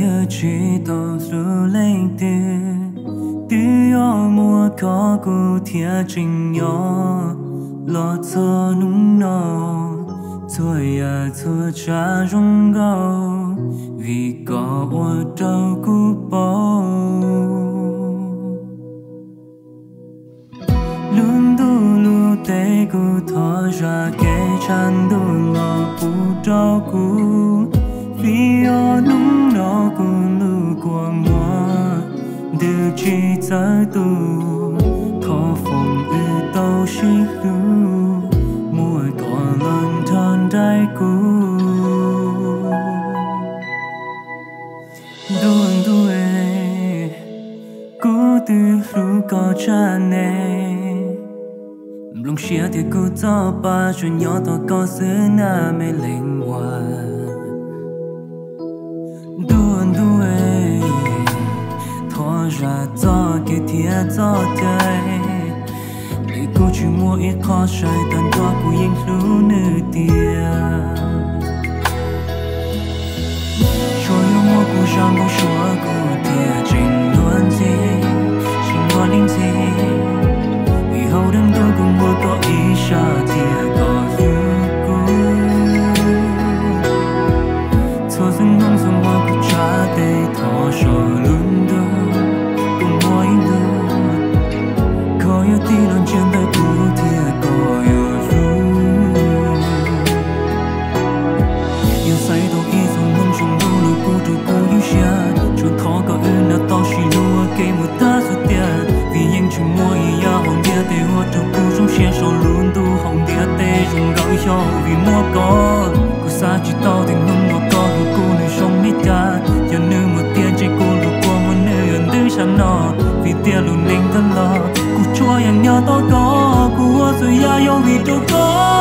chỉ tao lưu lên từ yo mua có cô thia trình nhỏ lo cho nung nọ thôi à thôi cha rung gạo vì có ở đâu cô bao luôn đủ lu tê cô thọ ra kẻ chan đủ ngọ u đâu cô vì ở nung nọ cô lu qua mua điều chỉ za tu khó phòng ư tao chỉ lu mua còn lần thân đại cô đuông đuôi cô từ lu có cha nè lòng xia thì cô cho ba chuyện nhỏ to có xứ na mê linh hoa đuông đuôi thọ ra cho cái thiệt cho trời để cô chỉ mua ít khó chơi tận đó cô yên lưu nữ tiền cho yêu mua cô rằng cô xóa cô thiệt trình luôn gì trình luôn linh gì vì hậu đêm tôi cũng mua có ý xa thiệt có yêu cô thôi dừng ngắm dừng mua cô trả để thọ rồi luôn đâu cũng mỗi người có yêu tí lần trên tay cô thiệt có yêu yêu say đâu ý dùng mong dùng đâu lời cô tôi cô yêu xa cho khó có ư nào tao chỉ lưu ở cây một ta rồi tiền vì anh chỉ mua ý ya hồng địa tê hoa cho cô trong xe sau luôn tu hồng địa tê dùng gạo cho vì mua có cô xa chỉ tao thì ngâm mua có của cô nơi sống mít ta giờ nữ một tiền chạy cô lục qua một nơi gần tư chẳng nọ vì tiền luôn nên thân lo cô cho anh nhớ tao có cô rồi ya yêu vì đâu có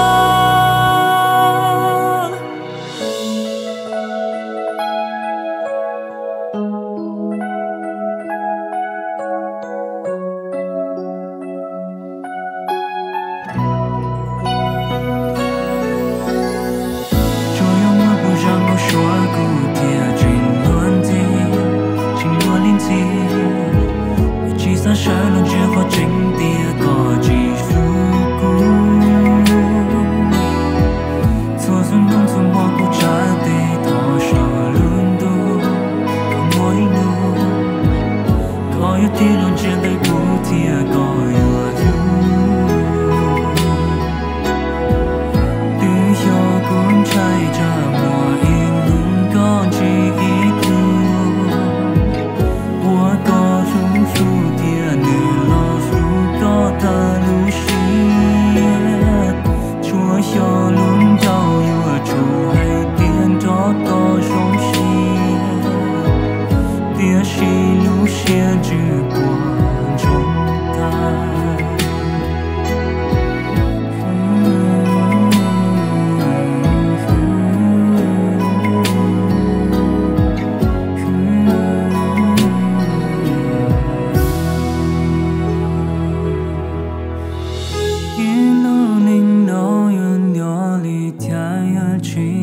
chỉ